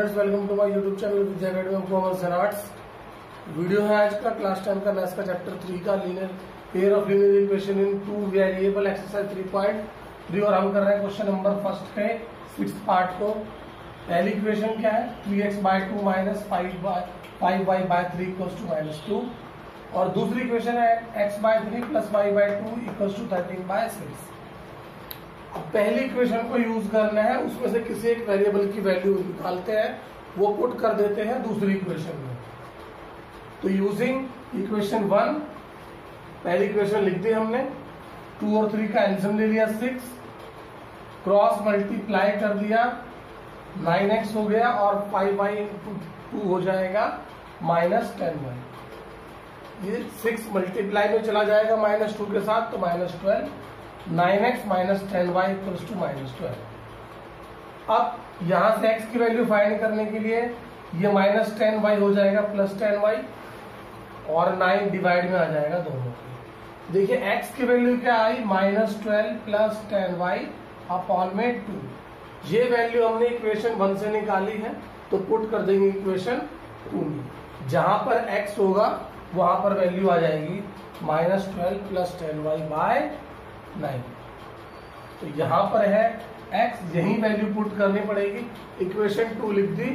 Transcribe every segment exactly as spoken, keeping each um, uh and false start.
Students, welcome to my YouTube channel Vidya academy of commerce and arts. Video है आज का class ten का maths का चैप्टर थ्री का linear pair of linear equation in two variable exercise three point three और हम कर रहे हैं क्वेश्चन नंबर फर्स्ट के सिक्स पार्ट को। पहली इक्वेशन क्या है, three x by two minus five by five y by three equals to minus two, और दूसरी इक्वेशन है x by three plus y by two equals to thirteen by six. अब पहली equation को यूज करना है, उसमें से किसी एक वेरिएबल की वैल्यू निकालते हैं, वो पुट कर देते हैं दूसरी इक्वेशन में। तो यूजिंग इक्वेशन वन, पहली इक्वेशन लिख दी हमने, टू और थ्री का एलसीएम ले लिया सिक्स, क्रॉस मल्टीप्लाई कर दिया, नाइन एक्स हो गया और फाइव वाई इंटू टू हो जाएगा माइनस टेन वाई। ये सिक्स मल्टीप्लाई में चला जाएगा माइनस टू के साथ, तो minus twelve, nine x minus ten y equals to minus twelve. अब यहां से x की वैल्यू फाइंड करने के लिए ये माइनस टेन वाई हो जाएगा प्लस टेन वाई और नाइन डिवाइड में आ जाएगा दोनों की। देखिए x की वैल्यू क्या आई, minus twelve plus ten y upon में टू। ये वैल्यू हमने इक्वेशन वन से निकाली है, तो पुट कर देंगे इक्वेशन टू में। जहां पर x होगा वहां पर वैल्यू आ जाएगी minus twelve plus ten y by nine. तो यहां पर है x, यही वैल्यू पुट करनी पड़ेगी। इक्वेशन टू लिख दी,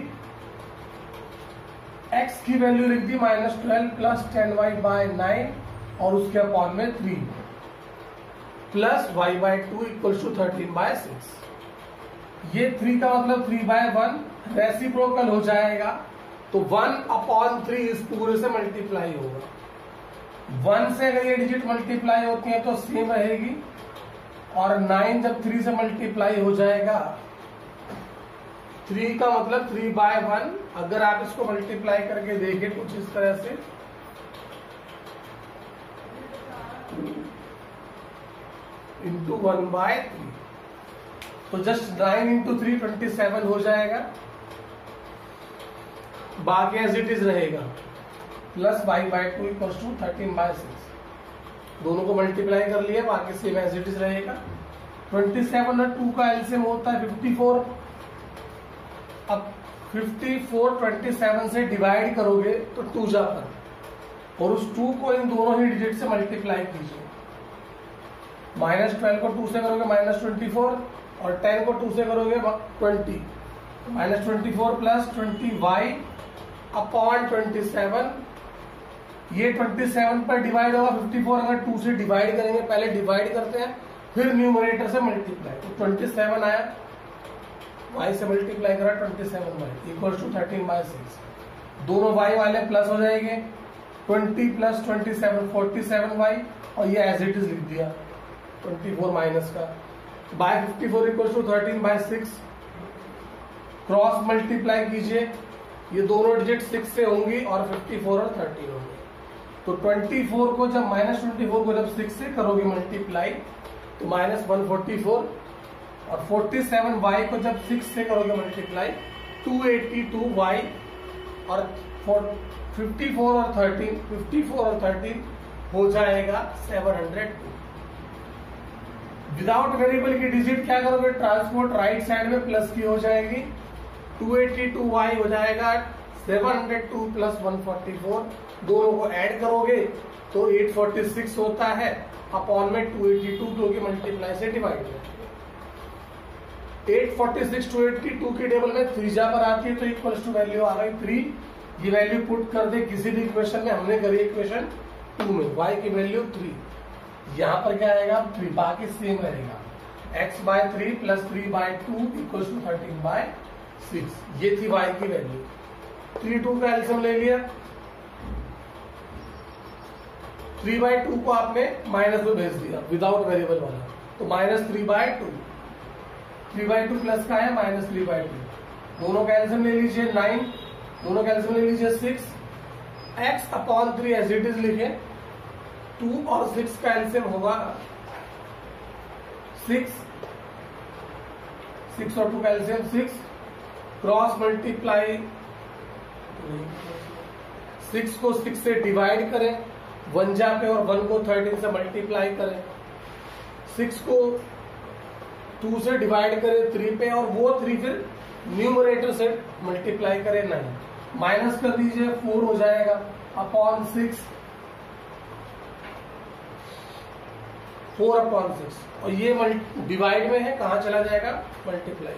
x की वैल्यू लिख दी minus twelve plus ten y by nine और उसके अपॉन में three plus y by two equal to thirteen by six. ये थ्री का मतलब थ्री बाय वन रेसिप्रोकल हो जाएगा, तो वन अपॉन थ्री इस पूरे से मल्टीप्लाई होगा। वन से अगर ये डिजिट मल्टीप्लाई होती है तो सेम रहेगी, और नाइन जब थ्री से मल्टीप्लाई हो जाएगा, थ्री का मतलब थ्री बाय वन। अगर आप इसको मल्टीप्लाई करके देखें कुछ इस तरह से, इंटू वन बाय थ्री, तो just nine into three twenty seven हो जाएगा। बाकी एज इट इज रहेगा, plus y by two equal to thirteen by six. दोनों को मल्टीप्लाई कर लिया, बाकी सेम एज इट इज रहेगा। ट्वेंटी सेवन और टू का एलसीएम होता है फिफ्टी फोर। अब फिफ्टी फोर ट्वेंटी सेवन से डिवाइड करोगे तो टू जाता है, और उस टू को इन दोनों ही डिजिट से मल्टीप्लाई कीजिए। माइनस ट्वेल्व को टू से करोगे माइनस ट्वेंटी फोर, और टेन को टू से करोगे twenty, minus twenty four plus twenty y upon twenty seven. ये ट्वेंटी सेवन पर डिवाइड होगा, फिफ्टी फोर अगर टू से डिवाइड करेंगे, पहले डिवाइड करते हैं फिर न्यूमरेटर से मल्टीप्लाई, तो ट्वेंटी सेवन आया, y से मल्टीप्लाई करा twenty seven y equal to thirteen by six. दोनों y वाले प्लस हो जाएंगे, twenty plus twenty seven forty seven y, और ये एज इट इज लिख दिया ट्वेंटी फोर माइनस का by fifty four equal to thirteen by six. Cross multiply कीजिए, ये दोनों डिजिट सिक्स से होंगी और फिफ्टी फोर और थर्टीन होंगे। तो ट्वेंटी फोर को जब माइनस ट्वेंटी फोर को जब सिक्स से करोगे मल्टीप्लाई, तो माइनस वन फोर्टी फोर, और फोर्टी सेवन वाई को जब सिक्स से करोगे multiply, two eighty two y, और फिफ्टी फोर और थर्टीन, फिफ्टी फोर और थर्टीन हो जाएगा seven hundred two. Without variable की डिजिट क्या करोगे, ट्रांसपोर्ट राइट साइड में प्लस की हो जाएगी, टू एटी टू वाई हो जाएगा seven hundred two plus one forty four. दोनों को ऐड करोगे तो एट फोर्टी सिक्स होता है, अपॉन में टू एटी टू, क्योंकि मल्टीप्लाई से डिवाइड है। Eight forty six two eighty two की टेबल में त्रिज्या पर आती है, तो इक्वल्स टू वैल्यू आ गई थ्री। ये वैल्यू पुट कर दे किसी भी इक्वेशन में, हमने करी इक्वेशन टू में, y की वैल्यू थ्री, यहां पर क्या आएगा थ्री, बाकी सेम रहेगा। x by three plus three by two equals to thirteen by six. ये थी y की वैल्यू। थ्री टू का एलसीएम ले लिया, थ्री बाय टू को आपने माइनस में भेज दिया विदाउट वेरिएबल वाला, तो minus three by two, three by two plus का है माइनस थ्री बाय टू। दोनों का एलसीएम ले लीजिए नाइन, दोनों का एलसीएम ले लीजिए six, x upon three as it is लिखे, टू और सिक्स का एलसीएम होगा सिक्स, सिक्स और टू का LCM six, cross multiply, six को सिक्स से डिवाइड करें, वन जा पे और वन को थर्टीन से मल्टीप्लाई करें, सिक्स को टू से डिवाइड करें थ्री पे, और वो थ्री फिर न्यूमरेटर से मल्टीप्लाई करें नहीं, माइनस कर दीजिए फोर हो जाएगा upon six, four upon six, और ये डिवाइड में है, कहां चला जाएगा मल्टीप्लाई,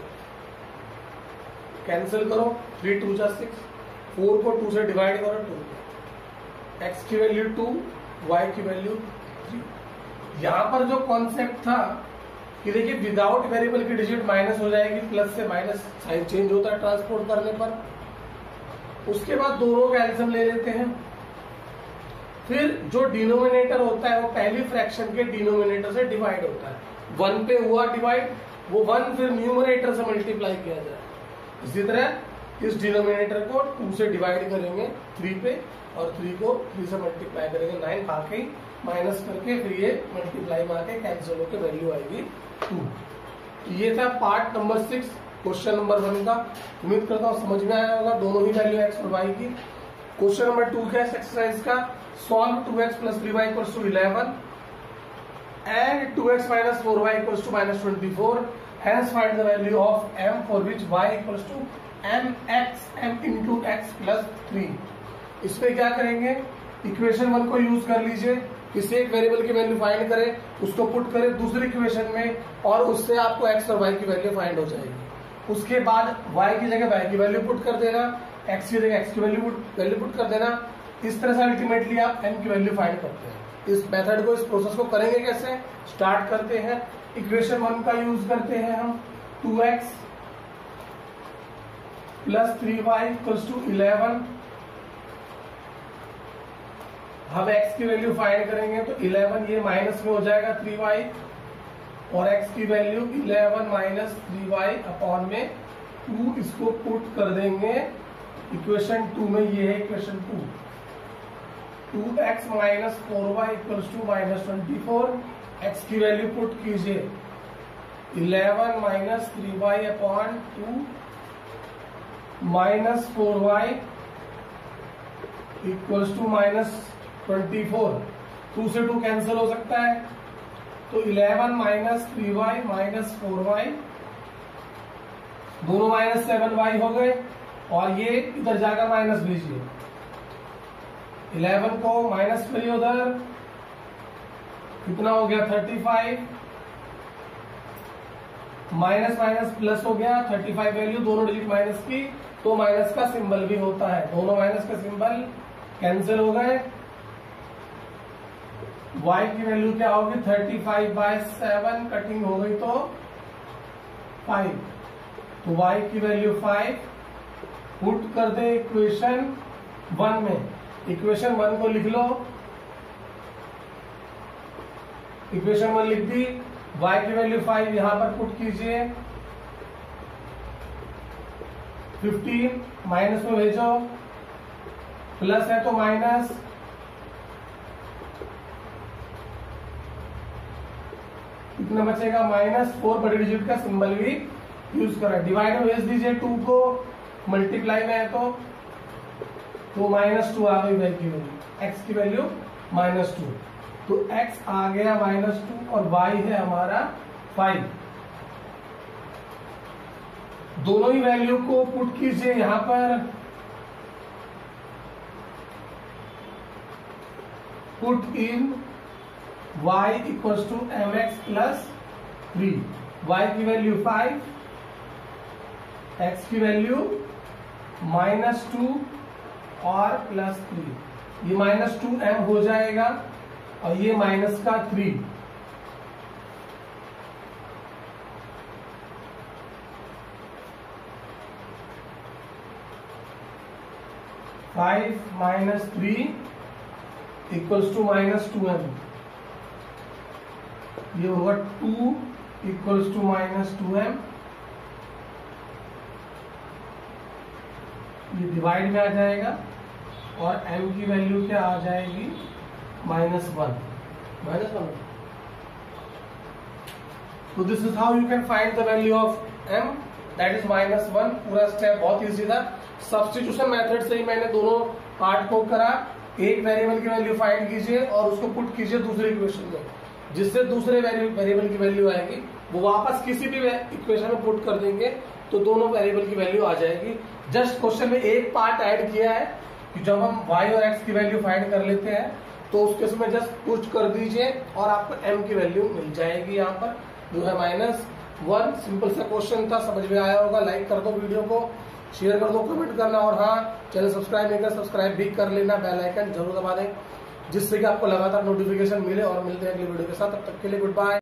कैंसिल करो, थ्री टू जा सिक्स, फोर को टू से डिवाइड करो टू, एक्स की वैल्यू टू, वाई की वैल्यू थ्री। यहां पर जो कॉन्सेप्ट था कि देखिए विदाउट वेरिएबल की डिजिट माइनस हो जाएगी, प्लस से माइनस साइन चेंज होता है ट्रांसपोर्ट करने पर। उसके बाद दोनों का एलसीएम ले लेते हैं, फिर जो डिनोमिनेटर होता है वो पहली फ्रैक्शन के डिनोमिनेटर से डिवाइड होता है, वन पे हुआ डिवाइड, वो वन फिर न्यूमरेटर से मल्टीप्लाई किया जाए। इसी तरह इस डिनोमिनेटर को टू से डिवाइड करेंगे थ्री पे, और थ्री को थ्री से मल्टीप्लाई करेंगे नाइन, बाकी माइनस करके फिर ये मल्टीप्लाई में आके कैंसिल होकर वैल्यू आएगी टू। ये था part number six question number one का। उम्मीद करता हूँ समझ में आया होगा, दोनों ही वैल्यू एक्स और वाई की। क्वेश्चन नंबर टू का एक्सरसाइज का, solve two x plus three y equals to eleven and two x minus four y equals to minus twenty four, hence find the value of m for which y equals to m x m into x plus three. इस पे क्या करेंगे, equation one को use कर लीजिए, किसी एक variable की वैल्यू फाइंड करें, उसको पुट करें दूसरी इक्वेशन में, और उससे आपको x और y की वैल्यू फाइंड हो जाएगी। उसके बाद y की जगह y की वैल्यू पुट कर देना, x की जगह x की वैल्यू पुट वैल्यू पुट कर देना। इस तरह से अल्टीमेटली आप m की वैल्यू फाइंड करते हैं। इस मेथड को, इस प्रोसेस को करेंगे कैसे, स्टार्ट करते हैं। इक्वेशन वन का यूज करते हैं हम, two x plus three y equals to eleven. हम x की वैल्यू फाइंड करेंगे तो इलेवन ये माइनस में हो जाएगा थ्री वाई, और x की value eleven minus three y upon में टू, इसको पुट कर देंगे इक्वेशन टू में। ये है equation two, two x minus four y equals to minus twenty four. X की वैल्यू पुट कीजिए eleven minus three y upon to minus four y equals to minus twenty four. Two से two cancel हो सकता है, तो eleven minus three y minus four y, दोनों minus seven y हो गए, और ये इधर जाकर माइनस लीजिए, इलेवन को माइनस करिए उधर, कितना हो गया thirty five, minus minus plus हो गया थर्टी फाइव वैल्यू, दोनों डिजिट माइनस की, तो माइनस का सिंबल भी होता है, दोनों माइनस का सिंबल कैंसिल हो गए। y की वैल्यू क्या होगी, thirty five by seven, cutting हो गई तो फाइव, तो y की वैल्यू फाइव पुट कर दे इक्वेशन वन में। इक्वेशन वन को लिख लो, इक्वेशन वन लिख दी, y की वैल्यू फाइव यहां पर पुट कीजिए, फिफ्टीन माइनस में भेजो, प्लस है तो माइनस, कितना बचेगा माइनस फोर, बड़ी डिजिट का सिंबल भी यूज करा। डिवाइड में भेज दीजिए टू को, मल्टीप्लाई में है तो तो माइनस टू आ गई y की वैल्यू, x की वैल्यू माइनस टू, तो x आ गया माइनस टू और y है हमारा फाइव। दोनों ही वैल्यू को पुट कीजिए यहां पर, put in y equals to m x plus three, y की वैल्यू फाइव, x की वैल्यू माइनस टू और प्लस थ्री, ये माइनस टू एम हो जाएगा और ये माइनस का three, five minus three equals to minus two m, ये होगा two equals to minus two m, ये डिवाइड में आ जाएगा और m की वैल्यू क्या आ जाएगी माइनस वन, माइनस वन। तो this is how you can find the value of m, that is minus one. पूरा स्टेप बहुत इजी था, सब्स्टिट्यूशन मेथड से ही मैंने दोनों पार्ट को करा। एक वेरिएबल की वैल्यू फाइंड कीजिए और उसको पुट कीजिए दूसरी इक्वेशन में, जिससे दूसरे वेरिएबल की वैल्यू आएगी वो वापस किसी भी इक्वेशन में पुट कर देंगे तो दोनों वेरिएबल की वैल्यू आ जाएगी। जस्ट क्वेश्चन में एक पार्ट ऐड किया है कि जब हम y और x की वैल्यू फाइंड कर लेते हैं तो उसके समय जस्ट पुट कर दीजिए और आपको m की वैल्यू मिल जाएगी। यहाँ पर जो है माइनस वन। सिंपल सा क्वेश्चन था, समझ में आया होगा। लाइक कर दो वीडियो को, शेयर कर दो, कमेंट करना और हाँ चैनल सब्सक्राइब नहीं कर सब्सक्राइब भी कर लेना, बेल आइकन जरूर दबा दें जिससे कि आपको लगातार नोटिफिकेशन मिले। और मिलते हैं अगली वीडियो के साथ, तब तक के लिए गुड बाय।